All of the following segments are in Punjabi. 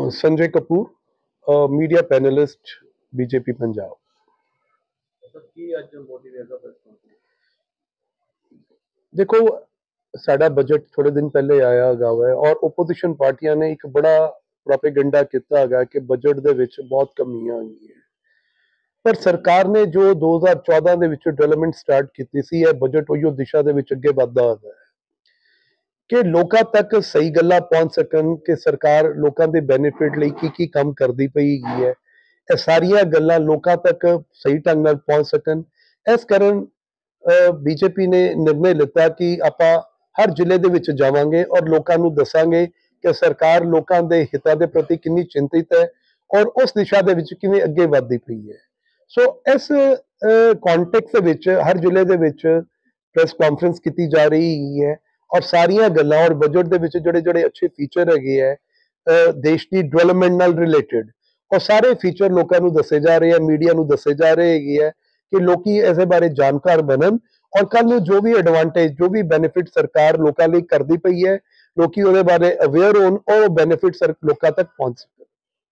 Sanjay Kapoor, media panelist, BJP Punjab. देखो, साडा बजट थोड़े दिन पहले आया है और ओपोजिशन पार्टियां ने एक बड़ा प्रोपेगेंडा किया है कि बजट दे विच बहुत कमियां आई है, पर सरकार ने जो 2014 ਦੇ ਵਿੱਚ ਡਿਵੈਲਪਮੈਂਟ ਸਟਾਰਟ ਕੀਤੀ ਸੀ, ਇਹ ਬਜਟ ਉਹੀਓ ਦਿਸ਼ਾ ਦੇ ਵਿੱਚ ਅੱਗੇ ਵਧਦਾ ਹੈ ਕਿ ਲੋਕਾਂ ਤੱਕ ਸਹੀ ਗੱਲਾਂ ਪਹੁੰਚ ਸਕਣ ਕਿ ਸਰਕਾਰ ਲੋਕਾਂ ਦੇ ਬੈਨੀਫਿਟ ਲਈ ਕੀ ਕੰਮ ਕਰਦੀ ਪਈ ਹੈਗੀ ਹੈ। ਇਹ ਸਾਰੀਆਂ ਗੱਲਾਂ ਲੋਕਾਂ ਤੱਕ ਸਹੀ ਢੰਗ ਨਾਲ ਪਹੁੰਚ ਸਕਣ, ਇਸ ਕਾਰਨ ਬੀਜੇਪੀ ਨੇ ਨਿਰਣੇ ਲਿੱਤਾ ਕਿ ਆਪਾਂ ਹਰ ਜ਼ਿਲ੍ਹੇ ਦੇ ਵਿੱਚ ਜਾਵਾਂਗੇ ਔਰ ਲੋਕਾਂ ਨੂੰ ਦੱਸਾਂਗੇ ਕਿ ਸਰਕਾਰ ਲੋਕਾਂ ਦੇ ਹਿੱਤਾਂ ਦੇ ਪ੍ਰਤੀ ਕਿੰਨੀ ਚਿੰਤਿਤ ਹੈ ਔਰ ਉਸ ਦਿਸ਼ਾ ਦੇ ਵਿੱਚ ਕਿਵੇਂ ਅੱਗੇ ਵਧਦੀ ਪਈ ਹੈ। ਸੋ ਇਸ ਕੌਂਟੈਕਸਟ ਦੇ ਵਿੱਚ ਹਰ ਜ਼ਿਲ੍ਹੇ ਦੇ ਵਿੱਚ ਪ੍ਰੈਸ ਕਾਨਫਰੰਸ ਕੀਤੀ ਜਾ ਰਹੀ ਹੈ ਔਰ ਸਾਰੀਆਂ ਗੱਲਾਂ ਔਰ ਬਜਟ ਦੇ ਵਿੱਚ ਜਿਹੜੇ ਅੱਛੇ ਫੀਚਰ ਹੈਗੇ ਹੈ ਦੇਸ਼ ਦੀ ਡਿਵੈਲਪਮੈਂਟ ਨਾਲ ਰਿਲੇਟਡ, ਉਹ ਸਾਰੇ ਫੀਚਰ ਲੋਕਾਂ ਨੂੰ ਦੱਸੇ ਜਾ ਰਹੇ ਹੈ, ਮੀਡੀਆ ਨੂੰ ਦੱਸੇ ਜਾ ਰਹੇ ਹੈਗੇ ਹੈ ਕਿ ਲੋਕੀ ਇਸੇ ਬਾਰੇ ਜਾਣਕਾਰ ਬਣਨ ਔਰ ਕੱਲ ਨੂੰ ਜੋ ਵੀ ਐਡਵਾਂਟੇਜ, ਜੋ ਵੀ ਬੈਨੀਫਿਟ ਸਰਕਾਰ ਲੋਕਾਂ ਲਈ ਕਰਦੀ ਪਈ ਹੈ, ਲੋਕੀ ਉਹਦੇ ਬਾਰੇ ਅਵੇਅਰ ਹੋਣ ਔਰ ਉਹ ਬੈਨੀਫਿਟ ਲੋਕਾਂ ਤੱਕ ਪਹੁੰਚ ਸਕਣ।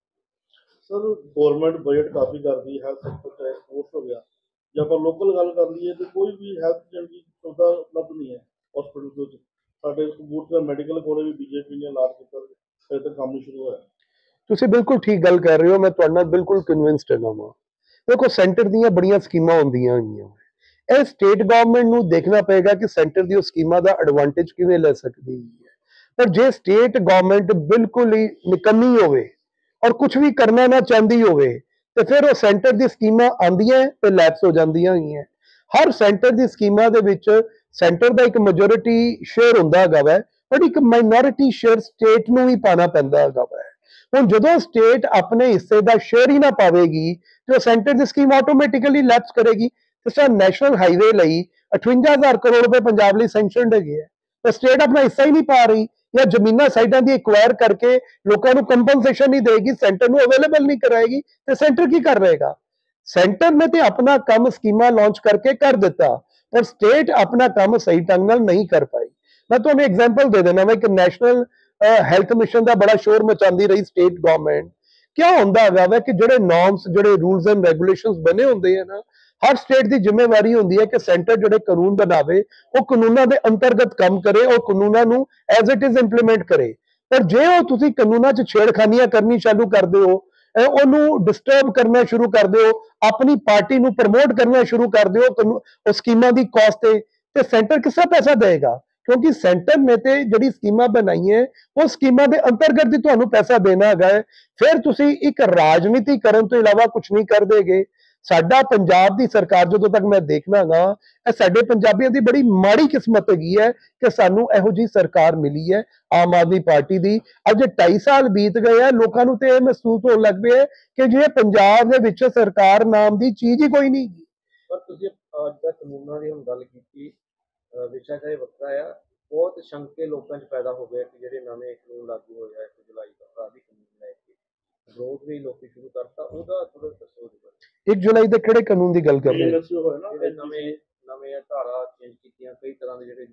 सर, गवर्नमेंट बजट काफ़ी करती है, हेल्थ सेक्टर चाहे स्पोर्ट्स हो गया, जब आप लोकल गल कर लीए तो कोई भी हेल्थ की सुविधा उपलब्ध नहीं है हॉस्पिटल के। साढ़े कपूरथला मैडिकल कॉलेज भी बीजेपी ने लाट किया, अजे तक काम नहीं शुरू होया। ਤੁਸੀਂ ਬਿਲਕੁਲ ਠੀਕ ਗੱਲ ਕਰ ਰਹੇ ਹੋ, ਮੈਂ ਤੁਹਾਡੇ ਨਾਲ ਬਿਲਕੁਲ ਕਨਵਿੰਸਡ ਹਾਂ। ਦੇਖੋ, ਸੈਂਟਰ ਦੀਆਂ ਬੜੀਆਂ ਸਕੀਮਾਂ ਹੁੰਦੀਆਂ ਹੈਗੀਆਂ, ਇਹ ਸਟੇਟ ਗਵਰਨਮੈਂਟ ਨੂੰ ਦੇਖਣਾ ਪਏਗਾ ਕਿ ਸੈਂਟਰ ਦੀ ਉਹ ਸਕੀਮਾਂ ਦਾ ਐਡਵਾਂਟੇਜ ਕਿਵੇਂ ਲੈ ਸਕਦੀ ਹੈ। ਪਰ ਜੇ ਸਟੇਟ ਗਵਰਨਮੈਂਟ ਬਿਲਕੁਲ ਹੀ ਨਿਕੰਮੀ ਹੋਵੇ ਔਰ ਕੁਝ ਵੀ ਕਰਨਾ ਨਾ ਚਾਹੁੰਦੀ ਹੋਵੇ ਤੇ ਫਿਰ ਉਹ ਸੈਂਟਰ ਦੀ ਸਕੀਮਾਂ ਆਉਂਦੀਆਂ ਤੇ ਲੈਪਸ ਹੋ ਜਾਂਦੀਆਂ ਹੈਗੀਆਂ। ਹਰ ਸੈਂਟਰ ਦੀ ਸਕੀਮਾਂ ਦੇ ਵਿੱਚ ਸੈਂਟਰ ਦਾ ਇੱਕ ਮੈਜੋਰਿਟੀ ਸ਼ੇਅਰ ਹੁੰਦਾ ਹੈਗਾ ਵੈ, ਪਰ ਇੱਕ ਮਾਈਨੋਰਿਟੀ ਸ਼ੇਅਰ ਸਟੇਟ ਨੂੰ ਵੀ ਪਾਣਾ ਪੈਂਦਾ ਹੈਗਾ ਵੈ। ਹੁਣ ਜਦੋਂ ਸਟੇਟ ਆਪਣੇ ਹਿੱਸੇ ਦਾ ਸ਼ੇਅਰ ਹੀ ਨਾ ਪਾਵੇਗੀ ਤੇ ਉਹ ਸੈਂਟਰ ਦੀ ਸਕੀਮ ਆਟੋਮੈਟਿਕਲੀ ਲੈਪਸ ਕਰੇਗੀ। ਜਿਸ ਤਰ੍ਹਾਂ ਨੈਸ਼ਨਲ ਹਾਈਵੇ ਲਈ 58,000 ਕਰੋੜ ਰੁਪਏ ਪੰਜਾਬ ਲਈ ਸੈਂਕਸ਼ਨਡ ਹੈਗੇ ਹੈ, ਤਾਂ ਸਟੇਟ ਆਪਣਾ ਹਿੱਸਾ ਹੀ ਨਹੀਂ ਪਾ ਰਹੀ ਜਾਂ ਜ਼ਮੀਨਾਂ ਸਾਈਡਾਂ ਦੀ ਐਕਵਾਇਰ ਕਰਕੇ ਲੋਕਾਂ ਨੂੰ ਕੰਪਨਸੇਸ਼ਨ ਨਹੀਂ ਦੇਗੀ, ਸੈਂਟਰ ਨੂੰ ਅਵੇਲੇਬਲ ਨਹੀਂ ਕਰਾਏਗੀ, ਤੇ ਸੈਂਟਰ ਕੀ ਕਰ ਰਹੇਗਾ? ਸੈਂਟਰ ਨੇ ਤੇ ਆਪਣਾ ਕੰਮ ਸਕੀਮਾਂ ਲਾਂਚ ਕਰਕੇ ਕਰ ਦਿੱਤਾ, ਪਰ ਸਟੇਟ ਆਪਣਾ ਕੰਮ ਸਹੀ ਢੰਗ ਨਾਲ ਨਹੀਂ ਕਰ ਪਾਈ। ਮੈਂ ਤੁਹਾਨੂੰ ਐਗਜ਼ਾਮਪਲ ਦੇ ਦੇਣਾ, ਇੱਕ ਨੈਸ਼ਨਲ ਹੈਲਥ ਮਿਸ਼ਨ ਦਾ ਬੜਾ ਸ਼ੋਰ ਮਚਾਉਂਦੀ ਰਹੀ ਸਟੇਟ ਗਵਰਨਮੈਂਟ। ਕਿਆ ਹੁੰਦਾ ਹੈਗਾ ਕਿ ਜਿਹੜੇ ਨੋਰਮਸ, ਜਿਹੜੇ ਰੂਲਸ ਐਂਡ ਰੈਗੂਲੇਸ਼ਨਸ ਬਣੇ ਹੁੰਦੇ ਆ ਨਾ, ਹਰ ਸਟੇਟ ਦੀ ਜ਼ਿੰਮੇਵਾਰੀ ਹੁੰਦੀ ਹੈ ਕਿ ਸੈਂਟਰ ਜਿਹੜੇ ਕਾਨੂੰਨ ਬਣਾਵੇ ਉਹ ਕਾਨੂੰਨਾਂ ਦੇ ਅੰਤਰਗਤ ਕੰਮ ਕਰੇ, ਉਹ ਕਾਨੂੰਨਾਂ ਨੂੰ ਐਜ਼ ਇਟ ਇਜ਼ ਇੰਪਲੀਮੈਂਟ ਕਰੇ। ਪਰ ਜੇ ਉਹ ਤੁਸੀਂ ਕਾਨੂੰਨਾਂ 'ਚ ਛੇੜਖਾਨੀਆਂ ਕਰਨੀ ਚਾਲੂ ਕਰਦੇ ਹੋ, ਉਹਨੂੰ ਡਿਸਟਰਬ ਕਰਨਾ ਸ਼ੁਰੂ ਕਰਦੇ ਹੋ, ਆਪਣੀ ਪਾਰਟੀ ਨੂੰ ਪ੍ਰਮੋਟ ਕਰਨਾ ਸ਼ੁਰੂ ਕਰਦੇ ਹੋ ਉਹ ਸਕੀਮਾਂ ਦੀ ਕਾਸਟ ਤੇ ਸੈਂਟਰ ਕਿਸਾ ਪੈਸਾ ਦੇਗਾ? ਕਿਉਂਕਿ ਸੈਂਟਰ ਨੇ ਤੇ ਜਿਹੜੀ ਸਕੀਮਾਂ ਬਣਾਈਆਂ ਉਹ ਸਕੀਮਾਂ ਦੇ ਅੰਤਰਗਤ ਹੀ ਤੁਹਾਨੂੰ ਪੈਸਾ ਦੇਣਾ ਹੈਗਾ ਹੈ। ਫਿਰ ਤੁਸੀਂ ਇੱਕ ਰਾਜਨੀਤੀ ਕਰਨ ਤੋਂ ਇਲਾਵਾ ਕੁਝ ਨਹੀਂ ਕਰ ਦੇਗੇ। ਸਾਡਾ ਪੰਜਾਬ ਦੀ ਸਰਕਾਰ ਜਦੋਂ ਤੱਕ ਮੈਂ ਦੇਖਣਾਗਾ, ਇਹ ਸਾਡੇ ਪੰਜਾਬੀਆਂ ਦੀ ਬੜੀ ਮਾੜੀ ਕਿਸਮਤ ਹੈਗੀ ਹੈ ਕਿ ਸਾਨੂੰ ਇਹੋ ਜਿਹੀ ਸਰਕਾਰ ਮਿਲੀ ਹੈ ਆਮ ਆਦਮੀ ਪਾਰਟੀ ਦੀ। ਅੱਜ 2.5 ਸਾਲ ਬੀਤ ਗਏ ਆ, ਲੋਕਾਂ ਨੂੰ ਤੇ ਇਹ ਮਹਿਸੂਸ ਹੋਣ ਲੱਗ ਪਿਆ ਕਿ ਜੇ ਪੰਜਾਬ ਦੇ ਵਿੱਚ ਸਰਕਾਰ ਨਾਮ ਦੀ ਚੀਜ਼ ਹੀ ਕੋਈ ਨਹੀਂ। ਪਰ ਤੁਸੀਂ ਅੱਜ ਦਾ ਕਾਨੂੰਨਾਂ ਦੀ ਹੁਣ ਗੱਲ ਕੀਤੀ, ਵਿਸ਼ਾ ਚਾਹੇ ਵੱਖਰਾ ਆ, ਬਹੁਤ ਸ਼ੰਕੇ ਲੋਕਾਂ 'ਚ ਪੈਦਾ ਹੋ ਗਏ ਕਿ ਜਿਹੜੇ ਨਵੇਂ ਕਾਨੂੰਨ ਲਾਗੂ ਹੋਇਆ 1 ਜੁਲਾਈ ਤੋਂ ਅਪਰਾਧਿਕ ਕਾਨੂੰਨ ਲੈ ਕੇ ਵਿਰੋਧ ਵੀ ਲੋਕੀ ਸ਼ੁਰੂ ਕਰਤਾ, ਉਹਦਾ ਥੋੜਾ ਦੱਸੋ। 1 ਜੁਲਾਈ ਦੇ ਕਿਹੜੇ ਕਾਨੂੰਨ ਦੀ ਗੱਲ ਕਰ ਰਹੇ ਹੋ? ਜਿਹੜੇ ਨਵੇਂ ਧਾਰਾ ਚੇਂਜ ਕੀਤੀਆਂ, ਕਈ ਤਰ੍ਹਾਂ ਦੇ ਜਿਹੜੇ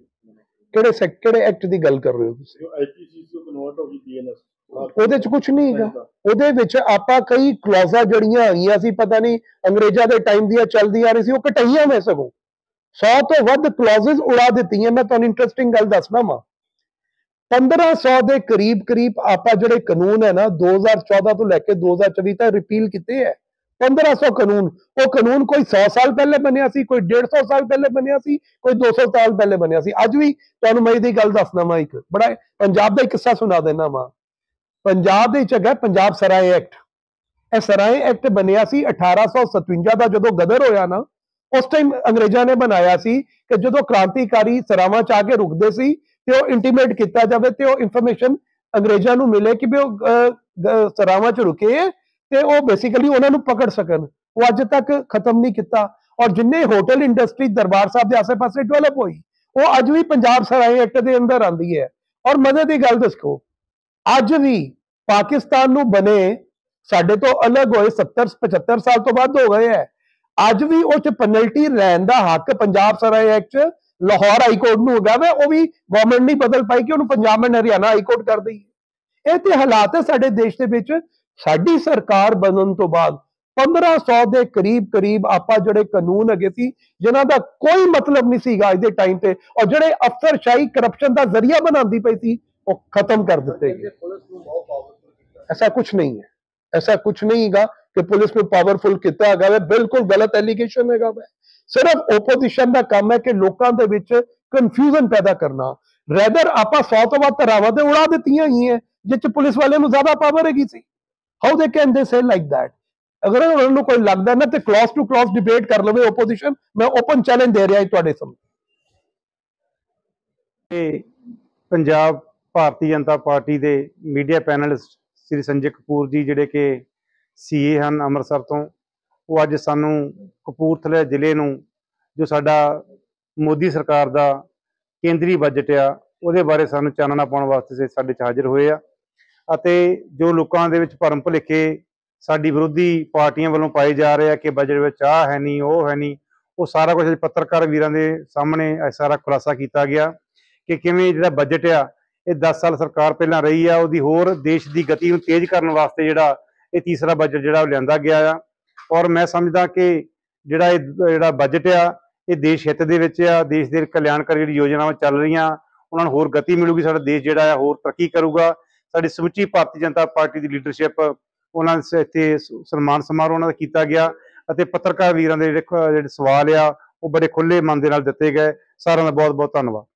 ਕਿਹੜੇ ਐਕਟ ਦੀ ਗੱਲ ਕਰ ਰਹੇ ਹੋ ਤੁਸੀਂ? ਆਈਪੀਸੀਸੀ ਕਨਵਰਟ ਹੋ ਗਈ ਬੀਐਨਐਸ, ਉਹਦੇ 'ਚ ਕੁਝ ਨਹੀਂ ਹੈਗਾ। ਉਹਦੇ ਵਿੱਚ ਆਪਾਂ ਕਈ ਕਲੌਜ਼ਾਂ ਜਿਹੜੀਆਂ ਆਈਆਂ ਸੀ, ਪਤਾ ਨਹੀਂ ਅੰਗਰੇਜ਼ਾਂ ਦੇ ਟਾਈਮ ਦੀਆਂ ਚੱਲਦੀਆਂ ਆ ਰਹੀ ਸੀ, ਉਹ ਘਟਾਈਆਂ ਮੈਂ ਸਗੋਂ 100 ਤੋਂ ਵੱਧ ਕਲੌਜ਼ਸ ਉਡਾ ਦਿੱਤੀਆਂ। ਮੈਂ ਤੁਹਾਨੂੰ ਇੰਟਰਸਟਿੰਗ ਗੱਲ ਦੱਸਣਾ ਵਾ, 1500 ਦੇ ਕਰੀਬ ਆਪਾਂ ਜਿਹੜੇ ਕਾਨੂੰਨ ਹੈ ਨਾ 2014 ਤੋਂ ਲੈ ਕੇ 2024 ਤੱਕ ਰਿਪੀਲ ਕੀਤੇ ਹੈ। 1500 ਕਾਨੂੰਨ। ਉਹ ਕਾਨੂੰਨ ਕੋਈ 100 ਸਾਲ ਪਹਿਲੇ ਬਣਿਆ ਸੀ, ਕੋਈ 150 ਸਾਲ ਪਹਿਲੇ ਬਣਿਆ ਸੀ, ਕੋਈ 200 ਸਾਲ ਪਹਿਲੇ ਬਣਿਆ ਸੀ। ਅੱਜ ਵੀ ਤੁਹਾਨੂੰ ਮੈਂ ਇਹਦੀ ਗੱਲ ਦੱਸਣਾ ਵਾ, ਇੱਕ ਬੜਾ ਪੰਜਾਬ ਦਾ ਇੱਕ ਕਿੱਸਾ ਸੁਣਾ ਦੇਣਾ ਵਾ। ਪੰਜਾਬ ਦੇ ਵਿੱਚ ਹੈਗਾ ਪੰਜਾਬ ਸਰਾਏ ਐਕਟ। ਇਹ ਸਰਾਏ ਐਕਟ ਬਣਿਆ ਸੀ 1857 ਦਾ, ਜਦੋਂ ਗਦਰ ਹੋਇਆ ਨਾ ਉਸ ਟਾਈਮ ਅੰਗਰੇਜ਼ਾਂ ਨੇ ਬਣਾਇਆ ਸੀ ਕਿ ਜਦੋਂ ਕ੍ਰਾਂਤੀਕਾਰੀ ਸਰਾਵਾਂ 'ਚ ਆ ਕੇ ਰੁਕਦੇ ਸੀ ਤੇ ਉਹ ਇੰਟੀਮੇਟ ਕੀਤਾ ਜਾਵੇ ਤੇ ਉਹ ਇਨਫੋਰਮੇਸ਼ਨ ਅੰਗਰੇਜ਼ਾਂ ਨੂੰ ਮਿਲੇ ਕਿ ਵੀ ਉਹ ਸਰਾਵਾਂ 'ਚ ਰੁਕੇ ਤੇ ਉਹ ਬੇਸਿਕਲੀ ਉਹਨਾਂ ਨੂੰ ਪਕੜ ਸਕਣ। ਉਹ ਅੱਜ ਤੱਕ ਖਤਮ ਨਹੀਂ ਕੀਤਾ। ਔਰ ਜਿੰਨੇ ਹੋਟਲ ਇੰਡਸਟਰੀ ਦਰਬਾਰ ਸਾਹਿਬ ਦੇ ਆਸੇ-ਪਾਸੇ ਡਿਵੈਲਪ ਹੋਈ, ਉਹ ਅੱਜ ਵੀ ਪੰਜਾਬ ਸਰਾਏ ਐਕਟ ਦੇ ਅੰਦਰ ਆਉਂਦੀ ਹੈ। ਔਰ ਮਜ਼ੇ ਦੀ ਗੱਲ ਦੱਸੋ, ਅੱਜ ਵੀ ਪਾਕਿਸਤਾਨ ਨੂੰ ਬਣੇ ਸਾਡੇ ਤੋਂ ਅਲੱਗ ਹੋਏ 70-75 ਸਾਲ ਤੋਂ ਵੱਧ ਹੋ ਗਏ ਹੈ, ਅੱਜ ਵੀ ਉਹ 'ਚ ਪੈਨਲਟੀ ਲੈਣ ਦਾ ਹੱਕ Punjab Sarai act Lahore high court ਨੂੰ ਹੋ ਗਿਆ ਵਾ। ਉਹ ਵੀ ਗਵਰਨਮੈਂਟ ਨਹੀਂ ਬਦਲ ਪਾਈ ਕਿ ਉਹਨੂੰ Punjab and Haryana high court ਕਰ ਦਈ। ਇਹ ਤੇ ਹਾਲਾਤ ਹੈ ਸਾਡੇ ਦੇਸ਼ ਦੇ ਵਿੱਚ। ਸਾਡੀ ਸਰਕਾਰ ਬਣਨ ਤੋਂ ਬਾਅਦ 1500 ਦੇ ਕਰੀਬ ਆਪਾਂ ਜਿਹੜੇ ਕਾਨੂੰਨ ਹੈਗੇ ਸੀ ਜਿਨ੍ਹਾਂ ਦਾ ਕੋਈ ਮਤਲਬ ਨਹੀਂ ਸੀਗਾ ਅੱਜ ਦੇ ਟਾਈਮ ਤੇ, ਔਰ ਜਿਹੜੇ ਅਫਸਰਸ਼ਾਹੀ ਕਰਪਸ਼ਨ ਦਾ ਜ਼ਰੀਆ ਬਣਾਉਂਦੀ ਪਈ ਸੀ, ਉਹ ਖਤਮ ਕਰ ਦਿੱਤੇ ਗਏ। ਪੁਲਿਸ ਨੂੰ ਬਹੁਤ ਪਾਵਰਫੁਲ ਕੀਤਾ। ऐसा कुछ नहीं है, ऐसा कुछ नहीं है कि पुलिस में पावरफुल किया गया है, बिल्कुल गलत एलिगेशन है। सिर्फ ओपोजिशन का काम है कि लोगों के विच कन्फ्यूजन पैदा करना। रैदर आपा 100 तो बाद धरावां ते उड़ा दित्तियां ही है जिस पुलिस वाले नूं ज्यादा पावर हैगी सी। हाउ दे कैन दे से लाइक दैट? अगर उन्होंने कोई लगता ना तो क्लॉज टू क्लॉज डिबेट कर लवे ओपोजिशन। मैं ओपन चैलेंज दे रहा तुहाडे सामने। पंजाब भारतीय जनता पार्टी के मीडिया पैनलिस्ट श्री संजय कपूर जी जिहड़े कि सीए हैं ਅੰਮ੍ਰਿਤਸਰ ਤੋਂ, वो अज सानू कपूरथले जिले नूं जो साडा मोदी सरकार दा केंद्री बजट आ ਉਹਦੇ बारे सानू चानना पाउण वास्ते साडे च हाजिर होए आ। ਅਤੇ जो लोगों दे विच भरम भुलेखे साडी विरोधी पार्टियां वालों पाए जा रहे हैं कि बजट विच आ है नहीं, वो है नहीं, वो सारा कुछ पत्रकार वीरां दे सामने सारा खुलासा किया गया कि किवें जिहड़ा बजट आ ये 10 साल सरकार पहलां रही है, उसदी होर देश की गति नूं तेज करने वास्ते जिहड़ा ये तीसरा बजट जिहड़ा लिआंदा गया आ। और मैं समझदा कि जिहड़ा बजट आ ये देश हित दे विच आ, देश दे कल्याणकारी जिहड़ी योजनावां चल रहीआं उन्हां नूं होर गति मिलूगी, साडा देश जिहड़ा होर तरक्की करूगा। साडी समुची भारतीय जनता पार्टी की लीडरशिप उन्हां दे इत्थे सन्मान समारोह उन्हां दा कीता गया ਅਤੇ पत्रकार वीरां दे जिहड़े सवाल आ वो बड़े खुले मन दे नाल दित्ते गए। सारिआं दा बहुत बहुत धन्नवाद।